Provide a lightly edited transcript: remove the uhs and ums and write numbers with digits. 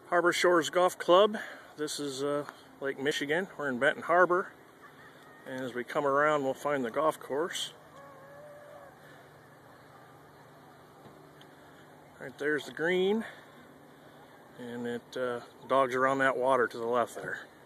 Harbor Shores Golf Club. This is Lake Michigan. We're in Benton Harbor, and as we come around we'll find the golf course. Right there's the green, and dogs are on that water to the left there.